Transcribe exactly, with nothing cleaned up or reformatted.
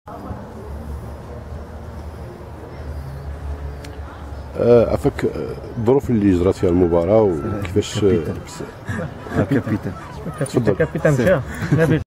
عفاك الظروف اللي جرات فيها المباراة وكيفاش الكابيتان تفضل. الكابيتان مشى.